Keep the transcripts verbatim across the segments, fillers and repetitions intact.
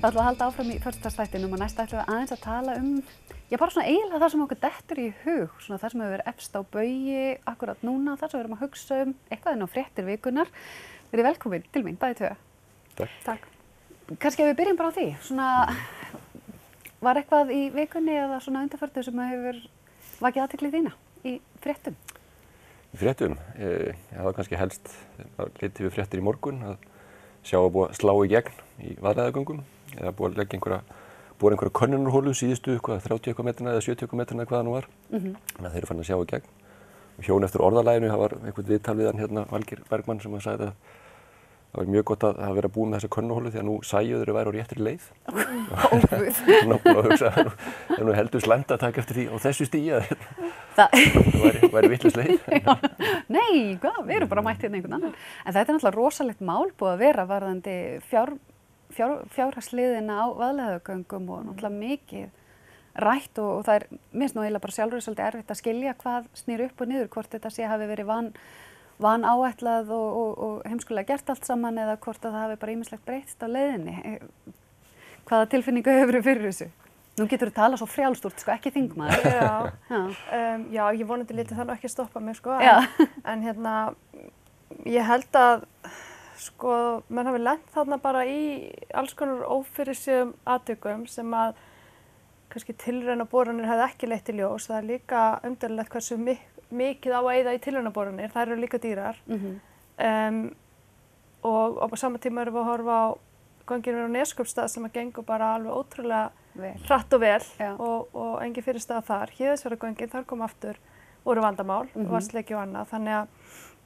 Það ætlum að halda áfram í föstudagsþættinum og næst ætlum við aðeins að tala um, já bara svona eiginlega það sem okkur dettur í hug, svona það sem hefur verið efst á baugi akkurat núna, það sem við erum að hugsa um, eitthvað inn á fréttir vikunnar. Verið velkomin til mín, bæði tvö. Takk. Takk. Kannski að við byrjum bara á því, svona var eitthvað í vikunni eða svona undanförnu sem hefur vakið athygli þína í fréttum? Í fréttum? Eh, það var kannski helst, það litið við fréttir í morgun að sjá að búið að slá í gegn í Vaðlaheiðargöngum eða búið að leggja einhverja, búið einhverja könnunarholu síðustu hvað, þrjátíu eitthvað metrana eða sjötíu eitthvað metrana eða hvað það nú var. Mm-hmm. Þannig að þeir eru farin að sjá í gegn. Og hjón eftir orðalaginu, það var einhvern viðtal við hann hérna, Valgeir Bergmann, sem að sagði að það var mjög gott að hafa verið að búið með þessa könnunarholu því að nú sæju þeir væri á réttri leið. Óguð. Ná búin að hugsa að það er nú heldur slæmt að taka eftir því á þessu stigi að það væri, væri vitlaus leið. Nei, hvað, við erum bara mætt hérna einhvern annan. En þetta er náttúrulega rosalegt mál búið að vera varðandi fjár, fjár, fjárhagsliðina á Vaðlaheiðargöngum og náttúrulega mikið rætt og, og það er, mér finnst nú eiginlega bara sjálfur svolítið erfitt að skilja hvað snýr upp og niður, hvort þetta sé hafi verið van, van áætlað og, og, og heimskulega gert allt saman eða hvort að það hafi bara ýmislegt breytst á leiðinni. Hvaða tilfinningu hefur þið fyrir þessu? Nú getur þú talað svo frjálstúrt, sko, ekki þingmaður. Já, já. Um, já, ég vonandi lítið þannig ekki að stoppa mig, sko, en, en hérna, ég held að, sko, menn hafi lent þarna bara í alls konar ófyrirséðum atvikum sem að kannski tilraunaboranir hefði ekki leitt í ljós. Það er líka umdeilanlegt hversu mik mikið á að eyða í tilraunaboranir, þær eru líka dýrar. Mm-hmm. um, og, og á sama tíma erum við að horfa á göngin á Neskaupstað sem að gengur bara alveg ótrúlega vel. Hratt og vel og, og engin fyrirstaða þar. Héðinsfjarðargöngin, þar kom aftur, voru vandamál, mm-hmm. vatnsleki og annað. Þannig að,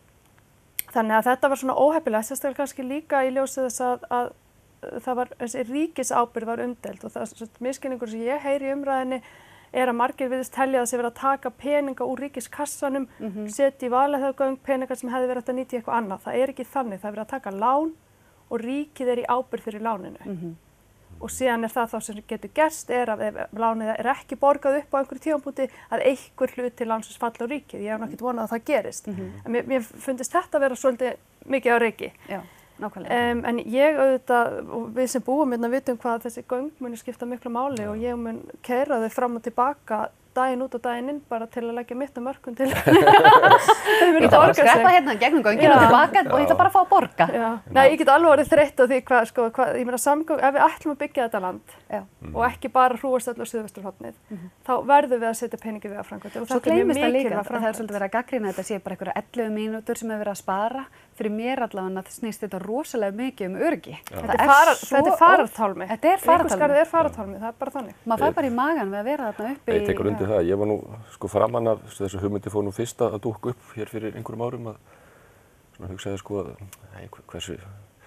þannig að þetta var svona óheppilegt, sérstaklega kannski líka í ljósið þess að, að það var, þessi ríkisábyrgð var umdeild og það er misskilningur sem ég heyri í umræðinni er að margir virðist telja að sé verið að taka peninga úr ríkiskassanum, mm-hmm. setja í Vaðlaheiðargöng, peningar sem hefði verið hægt að nýta í eitthvað annað. Það er ekki þannig, það er verið að taka lán og ríkið er í ábyrgð fyrir láninu. Mm-hmm. Og síðan er það þá sem getur gerst er að ef lánið er ekki borgað upp á einhverju tímapunkti að einhver hluti lánsins falli á ríkið. Ég hef náttúrulega ekki vonað að það gerist. Mm-hmm. En mér, mér fundist þetta vera svolítið mikið á reiki. Já, nákvæmlega. Um, en ég auðvitað, og við sem búum hérna vitum hvað þessi göng muni skipta miklu máli Já. Og ég mun keyra þau fram og tilbaka daginn út og daginn inn bara til að leggja mitt á mörkum til þau muni borga sig. Ég ætla bara að skreppa hérna gegnum göngin og tilbaka og ég ætla bara að fá að borga. Já. Nei, ég get alveg orðið þreytt á því hvað, sko, hvað, ég meina samgöng, ef við ætlum að byggja þetta land Já. Og ekki bara hrúast öll á suðvesturhornið, mm-hmm. þá verðum við að setja peningi við að framkvæmda. Svo gleymist það líka, það er svolítið verið að gagnrýna þetta sé bara einhverja ellefu mínútur sem er verið að spara. Fyrir mér allavega það snýst þetta rosalega mikið um öryggi. Þetta er, fara, þetta er farartálmi. Þetta er farartálmi. Ríkisgarðið er farartálmi, það er bara þannig. Maður fær bara í magan við að vera þarna uppi. Ég tekur undir það. Ég var nú sko framan af þessu hugmyndi fór nú fyrst að dúkka upp hér fyrir einhverjum árum að svona hugsaði sko að nei, hversu,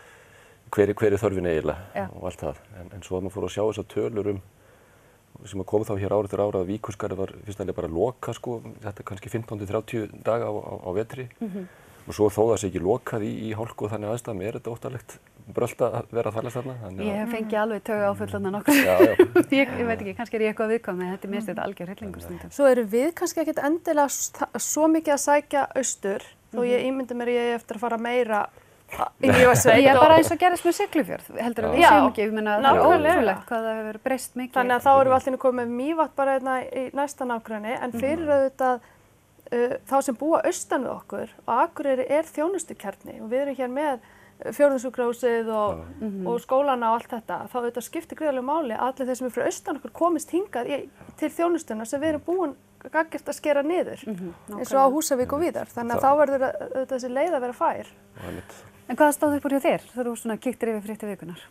hver, hver er þörfin eiginlega Já. Og allt það. En, en svo að maður fór að sjá þessar tölur um sem að kom þá hér árið til ára að Víkurskarðið var fyrst alveg bara loka sko, þetta kannski fimmtán til þrjátíu daga á, á, á vetri. Mm-hmm. Og svo þó það sé ekki lokað í, í hálku og þannig aðstæðum er þetta óttalegt brölt að vera að þarlast þarna. Ég hef fengið alveg tauga áfullarna nokkur. Já, já. ég, ég veit ekki, kannski er ég eitthvað viðkvæm en þetta er mest þetta algjör hryllingur stundum. Svo eru við kannski ekkert endilega svo mikið að sækja austur, þó mm-hmm. ég ímyndi mér ég eftir að fara meira í Mývatnssveit. Ég er bara eins og gerist með Siglufjörð, heldur að við séum ekki, ég meina það er ótrúlegt hvað það hefur breyst mikið. Þannig að þá erum við allt í einu komið með Mývatn bara hérna í næsta nágrenni, en fyrir auðvitað uh, þá sem búa austan við okkur og Akureyri er þjónustukjarni og við erum hér með fjórðungssjúkrahúsið og, mm-hmm. og skólana og allt þetta, þá auðvitað skiptir gríðarlegu máli að allir þeir sem er frá austan okkur komist hingað í, til þjónustuna sem við erum búin gaggjart að skera niður, mm-hmm. eins og á Húsavík og víðar. Þannig að þá verður auðvitað þessi leið að vera fær. En hvað stóð upp úr hjá þér þegar þú svona kíktir yfir fréttir vikunar?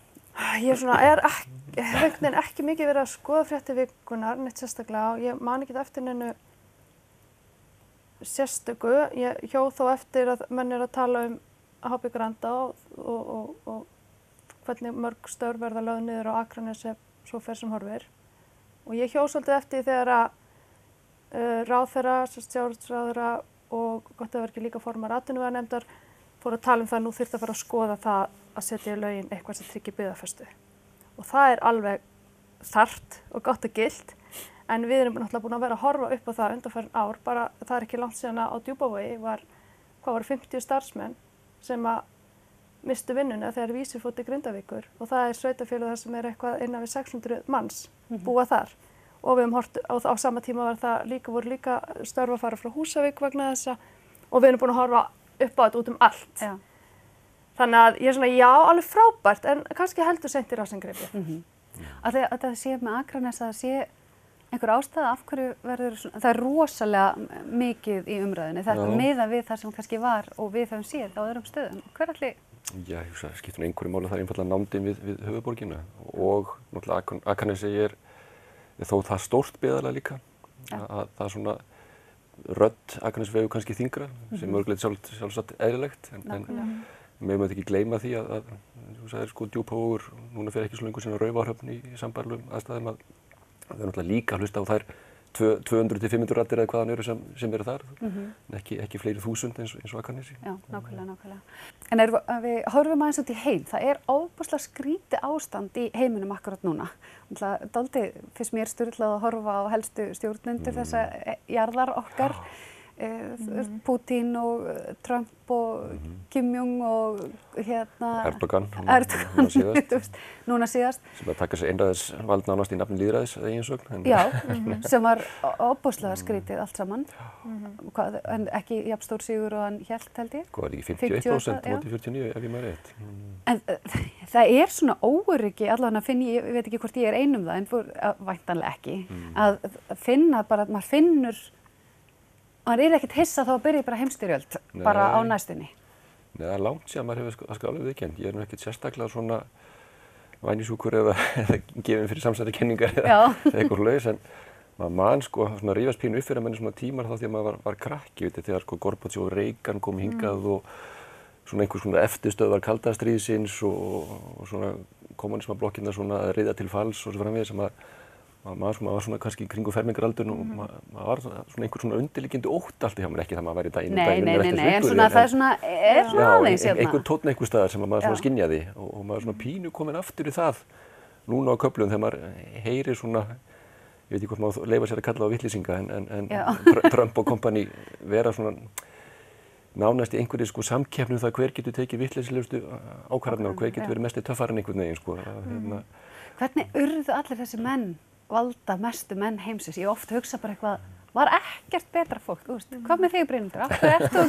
Ég svona er ekki, ekki, ekki mikið verið að skoða fréttir vikunar, neitt sérstaklega og ég man ekki eftir neinu sérstöku. Ég hjó þó eftir að menn er að tala um H B Granda og, og, og, og hvernig mörg störf verða lögð niður á Akranesi svo fer sem horfir. Og ég hjó svolítið eftir þegar að uh, ráðherra, sjávarútvegsráðherra og gott að vera ekki líka formar atvinnuveganefndar fór að tala um það að nú þyrfti að fara að skoða það að setja í lögin eitthvað sem tryggir byggðafestu. Og það er alveg þarft og gott og gilt, en við erum náttúrulega búin að vera að horfa upp á það undanfarin ár, bara það er ekki langt síðan á Djúpavogi var, hvað var fimmtíu starfsmenn sem að mistu vinnuna þegar Vísir fór til Grindavíkur og það er sveitafélag þar sem er eitthvað innan við sex hundruð manns búa þar og við höfum hort á, á sama tíma var það líka, voru líka störf að fara frá Húsavík vegna þessa og við erum búin að horfa upp á þetta út um allt. Já. Þannig að ég er svona, já, alveg frábært, en kannski heldur seint í rassangreipið. Mm-hmm. Að, að það sé með Akranes að það sé einhver ástæða af hverju verður svona, það er rosalega mikið í umræðinni, þetta Já. miðað við það sem kannski var og við höfum séð á öðrum stöðum. Hver allir? Já, ég hugsa, skiptir einhverju máli það er einfallega nándin við, við höfuðborgina og náttúrulega Akranesi er þó það stórt byggðarlag líka Ja. að, að það er svona rödd Akranesi vegur kannski þyngra mm-hmm. sem örgleitt sjálf, sjálfsagt eðlilegt en, en við mögum ekki gleyma því að, að þú sagðir sko Djúpavogur, núna fyrir ekki svo lengur sinna Raufarhöfn í, í sambærilegum aðstæðum að það er náttúrulega líka að hlusta á þær tvö hundruð til fimm hundruð raddir eða hvaðan eru sem, sem eru þar, mm-hmm. en ekki, ekki fleiri þúsund eins, eins og Akranesi. Já, nákvæmlega, nákvæmlega. En er, við horfum aðeins út í heim, það er ofboðslega skrítið ástand í heiminum akkurat núna. Það dálítið fyrst mér sturlað að horfa á helstu stjórnendur mm. þessa jarðar okkar, mm. Putin og Trump og mm. Kim Jong og hérna Erdogan, Erdogan núna síðast. núna síðast. Sem að taka sér einræðisvald nánast í nafni lýðræðis að eigin sögn. Já, mm-hmm. sem var ofboðslega skrítið allt saman, mm-hmm. Hvað, en ekki jafn stór sigur og hann hélt held ég. Hvað var ekki fimmtíu og eitt prósent móti fjörutíu og níu ef ég maður rétt. Mm. En uh, það er svona óöryggi, allavega að finna, ég veit ekki hvort ég er einum það, en fór, uh, væntanlega ekki, mm. að finna bara, maður finnur maður er ekkert hissa þá að byrja bara heimstyrjöld bara á næstunni. Nei, það er langt síðan maður hefur að skal alveg viðkennt. Ég er nú ekkert sérstaklega svona vænisjúkur eða, eða gefin fyrir samsæri kenningar eða eitthvað laus, en maður man sko svona rífast pínu upp fyrir manni svona tímar þá því að maður var, var krakki, veit, þegar sko Gorbatsjov og Reagan kom hingað mm. og svona einhvers svona eftirstöðvar kalda stríðsins og, og svona kommunismablokkirna svona að riða til falls og svo framvegis sem maður Maður var svona kannski kringu fermingaraldurinn og maður var svona einhver svona undirliggjandi ótt alltaf hjá mér, ekki það maður væri daginn og daginn Nei, nei, nei, en svona það er svona, er svona aðeins hérna. Einhver tónn einhver staðar sem maður svona skynjaði og, og maður svona pínu komin aftur í það núna á köflum þegar maður heyrir svona, ég veit ekki hvort maður leyfa sér að kalla á vitlýsinga en, en, en Trump og kompani vera svona nánast í einhverju sko samkeppni um það hver getur tekið vitleysilegustu ákvarðanir og hver getur verið mest í töffarinn einhvern veginn sko. Hérna. Hvernig urðu allir þessi menn valda mestu menn heimsins? Ég ofta hugsa bara eitthvað, var ekkert betra fólk, þú veist, hvað með þig Brynhildur, af hverju ert þú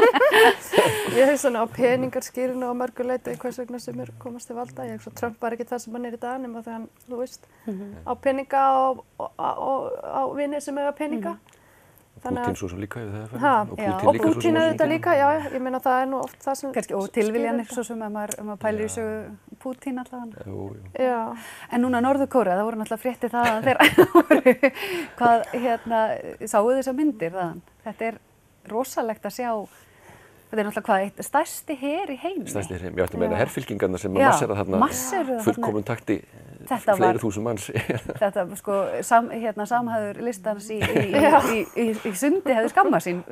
ekki? Ég hef svona á peningar skýrinu á mörgu leyti hvers vegna sem er komast til valda. Ég hef svo Trump var ekki það sem hann er í dag nema þegar hann, þú veist, mm-hmm. á peninga og, og, og á vini sem hefa peninga. Mm-hmm. Putin svo sem líka yfir það ha, og Putin, og Putin auðvitað líka, já, ég meina það er nú oft það sem kannski, og tilviljanir svo sem að maður, maður pælir í sögu Putin allavega. Jú, jú. Já. En núna Norður-Kórea, það voru náttúrulega fréttir það að þeirra hvað, hérna, sáu þessar myndir þaðan. Þetta er rosalegt að sjá, þetta er náttúrulega hvað, eitt stærsti her í heimi. Stærsti her í heimi, ég ætti að meina herfylkingarna sem að massera þarna fullkomun takti. Þetta fleiri þúsund manns. Þetta sko, sam, hérna, samhæður listans í, í, í, í, í, í sundi hefur skammað sín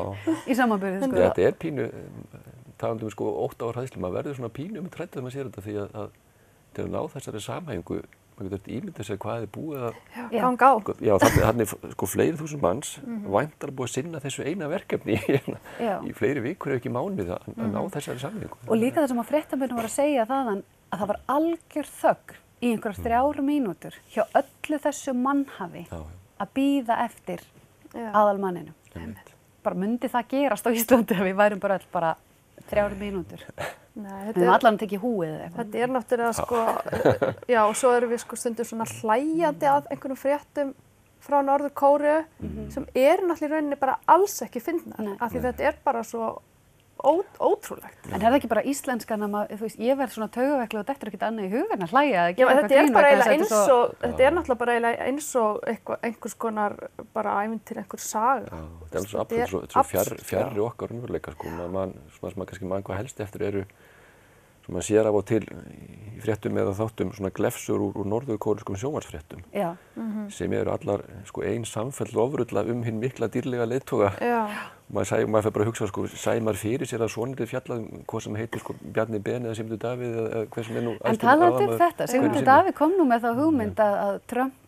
í samanburði. Sko. Þetta er pínu, talandum sko ótt ára hræðslu, maður verður svona pínu um trætt að maður sér þetta því að, að til að ná þessari samhæfingu, maður getur ímynda sér hvað þið búið að ganga á. Já, þannig sko fleiri þúsund manns mm-hmm. væntar búið að sinna þessu eina verkefni í, í fleiri vikur ef ekki mánuði að, að ná þessari samhæfingu. Og líka það sem að fréttamennum voru að segja þaðan að það var algjör þögn í einhverjar þrjár mínútur hjá öllu þessu mannhafi já, já. Að bíða eftir aðalmanninum. Bara myndi það gerast á Íslandi að við værum bara öll bara þrjár mínútur. Nei, við höfum allan tekið húið eða eitthvað. Þetta er náttúrulega sko, já og svo erum við sko stundum svona hlæjandi að einhvernum fréttum frá Norður-Kóreu mm-hmm. sem eru náttúrulega í rauninni bara alls ekki fyndnar af því þetta er bara svo Ó, ótrúlegt. En er það ekki bara íslenskan að maður, þú veist, ég verð svona taugaveiklað og dettur ekkert annað í hugan að hlæja eða gera eitthvað grín. Já, þetta er bara eiginlega eins og, svo... þetta er náttúrulega bara eiginlega eins og eitthvað, einhvers konar bara ævintýri, einhver saga. Já, þetta er alveg svo absúrt, svo, svo fjær, fjarri okkar raunveruleika, sko, maður, svona sem maður kannski mann hvað helst eftir eru, sem maður sér af og til í fréttum eða þáttum svona glefsur úr, úr norður-kóreskum sjónvarpsfréttum, mm-hmm. sem eru allar sko ein samfelld ofrulla um hinn mikla dýrlega leiðtoga. Maður sæ, maður fer bara að hugsa, sko, sæ maður fyrir sér að svonrið fjallað hvað sem heitir, sko, Bjarni Ben eða Sigmundur Davíð eða hver sem er nú... En talandi um þetta, Sigmundur Davíð kom nú með þá hugmynd að, að Trump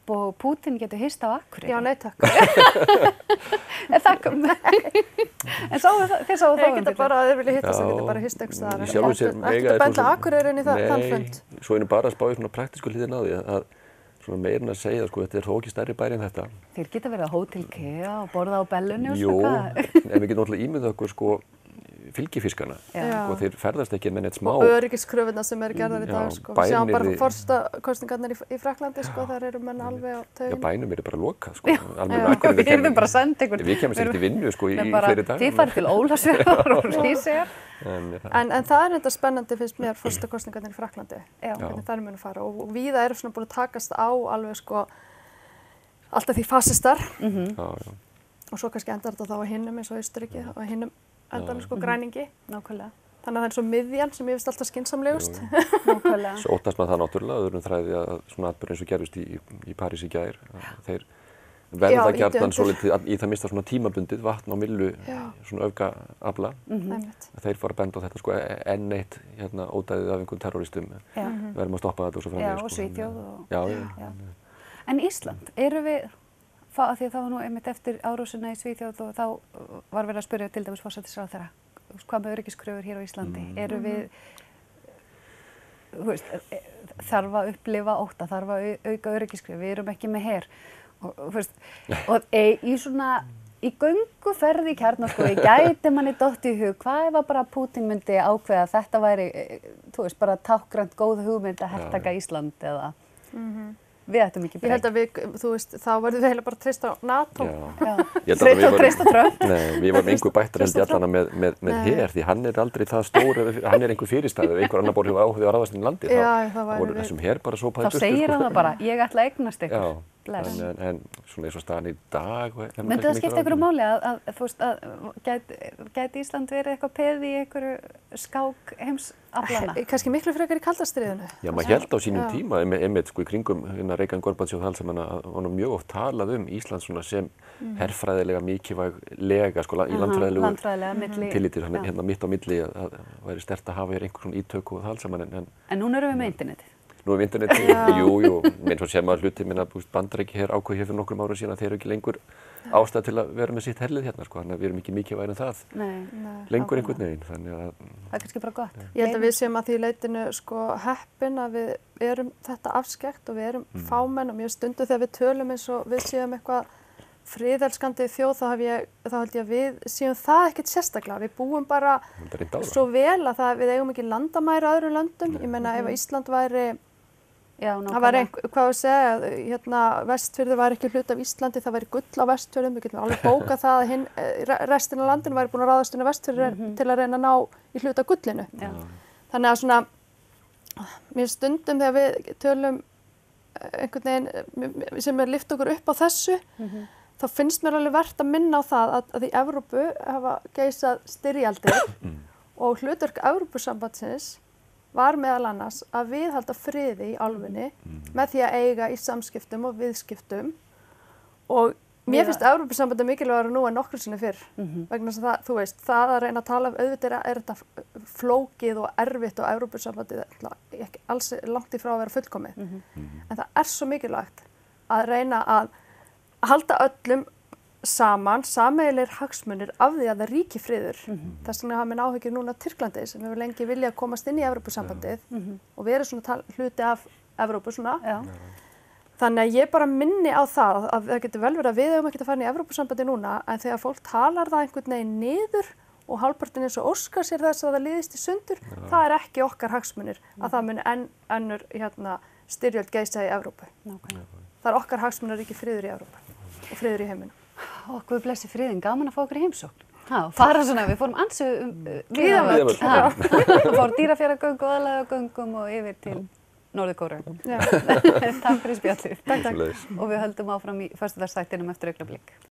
upp og Pútín getur hist á Akureyri. Já, nei takk. En það kom, en sáu það, þið sáu það Þeir geta bara, þeir vilja hittast, þeir geta bara hist einhvers staðar. Í sjálfu sér mega Ekkert að benda Akureyri inn í þann fund. Nei, svo einu bara að spá í svona praktísku hliðina á því að svona meirinn að segja, sko, þetta er þó ekki stærri bæri en þetta. Þeir geta verið á Hótel Kea og borða á Bellunni og Jú, svona hvað. en við getum náttúrulega ímyndað okkur, sko, fylgifiskana. Sko, þeir ferðast ekki með neitt smá. Og öryggiskröfurnar sem eru gerðar í dag, sko. Við sjáum bara forsetakosningarnar í, í Frakklandi, sko, þar eru menn alveg á tauginu. Já, bænum eru bara lokað, sko. Við erum bara að senda einhvern. Við kemum sér til vinnu, sko, í fleiri dagar. Þið farið til Ólafsfjarðar og Hríseyjar. En, en það er enda spennandi, finnst mér, forsetakosningarnar í Frakklandi. Hvernig þær munu fara. Og, og víða eru svona búin að takast á alveg, sko, alltaf því fasistar. Mm-hmm. Já, já. Og svo kannski endar þetta þá á hinnum eins og Austurríki og hinnum endanum sko græningi. Nákvæmlega. Þannig að það er svo miðjan sem ég finnst alltaf skynsamlegust. Nákvæmlega. Svo óttast maður það náttúrulega, öðrum þræði að svona atburður eins og gerðist í, í París í gær. Þeir verða gjarnan svolítið í það mista svona tímabundið vatn á millu svona öfgaafla. Mm-hmm. Þeir fara að benda á þetta sko enn eitt hérna ódæðið af einhverjum terroristum. Mm-hmm. Verðum að stoppa þetta og svo framvegis. Já, og Svíþjóð og... Já, já. já. En Ísland, eru við... Af því að það var nú einmitt eftir árásina í Svíþjóð og þá var verið að spyrja til dæmis forsætisráðherra hvað með öryggiskröfur hér á Íslandi. Mm. Eru við, þú veist, þarf að upplifa ótta, þarf að auka öryggiskröfur, við erum ekki með her. Og, þú veist, og e, í svona, í gönguferð í kjarnorku, gæti manni dott í hug, hvað ef að bara Pútín myndi ákveða að þetta væri, þú veist, bara tákgrænt góð hugmynd að hertaka Ísland eða... Mm-hmm. Við ættum ekki breytt. Ég held að við, þú veist, þá verðum við heila bara að treysta á NATO. Já. Treysta Trump. Nei, við varum einhver bættar held ég allana með, með, með her, því hann er aldrei það stór, hann er einhver fyrirstæð, ef einhver annar borð hefur áhuga á ráðast inn í landi, Já, þá, þá voru við... þessum her bara sópaði burtu. Þá segir hann það bara, ég ætla að eignast ykkur. Já, en, en svona eins og staðan í dag... Myndi það skipta ykkur máli að, að, að, þú veist, að gæti, gæti Ísland verið eitthvað peð í einhverju skák heimsaflana? Kannski miklu frekar í kaldastriðinu. Já, maður held á sínum Já. tíma, einmitt sko í kringum hérna Reagan Gorbatsjov alls sem hann var mjög oft talað um Ísland svona sem mm. herfræðilega mikilvæg lega sko í landfræðilegu tilliti, hérna mitt á milli að það væri sterkt að hafa hér einhver svona ítök og það alls saman. En, en núna erum við með internetið. Nú er internetið, jú, jú, eins og sem að hluti minna Bandaríki hér ákveð hér fyrir nokkrum árum síðan að þeir eru ekki lengur ástæð til að vera með sitt herlið hérna sko, þannig að við erum ekki mikið væri en það nei, nei, lengur einhvern veginn, þannig að... Það er kannski bara gott. Ja. Ég held að við séum að því leitinu sko heppin að við erum þetta afskekt og við erum mm. fámenn og mjög stundu þegar við tölum eins og við séum eitthvað friðelskandi þjóð, þá, hef ég, þá held ég að við séum það ekkert sérstaklega. Við búum bara svo vel að það, við eigum ekki landamæri á öðrum löndum. Nei. Ég meina ef Ísland væri, Já, það var einhver, hvað að segja, hérna Vestfjörður væri ekki hluti af Íslandi, það væri gull á Vestfjörðum, við getum alveg bókað það að hinn, restin af landinu væri búin að ráðast inn á Vestfjörður mm-hmm. til að reyna að ná í hluta gullinu. Já. Þannig að svona, mér stundum þegar við tölum einhvern veginn sem er lyft okkur upp á þessu, mm-hmm. þá finnst mér alveg verðt að minna á það að, að í Evrópu hafa geisað styrjaldir og hlutverk Evrópusambandsins var meðal annars að viðhalda friði í álfunni mm. með því að eiga í samskiptum og viðskiptum og mér finnst Evrópusambandi mikilvægara nú en nokkru sinni fyrr mm-hmm. vegna þess að það, þú veist, það að reyna að tala um auðvitað er, er þetta flókið og erfitt og Evrópusambandi er ekki alls langt í frá að vera fullkomið mm-hmm. en það er svo mikilvægt að reyna að halda öllum saman, sameiginlegir hagsmunir af því að það ríki friður. Mm-hmm. Þess vegna hafa menn áhyggjur núna Tyrklandi sem hefur lengi viljað komast inn í Evrópusambandið mm-hmm. og verið svona hluti af Evrópu svona. Já. Þannig að ég bara minni á það að það getur vel verið að við hefum ekki að fara inn í Evrópusambandið núna en þegar fólk talar það einhvern veginn niður og hálfpartinn eins og óskar sér þess að það liðist í sundur, Já. Það er ekki okkar hagsmunir mm-hmm. að það muni enn önnur hérna, styrjöld geisa í Evrópu. Okay. Það er okkar hagsmunir ekki friður í Evrópu og friður í heiminum. Ó, Guð blessi friðinn, gaman að fá okkur í heimsókn. Já, fara svona, við fórum ansi um Víðavöll. Fórum Dýrafjarðargöng og aðalagagöngum og yfir til Norður-Kóreu. Takk fyrir spjallið. Takk, takk. Og við höldum áfram í föstudagsþættinum eftir augnablik.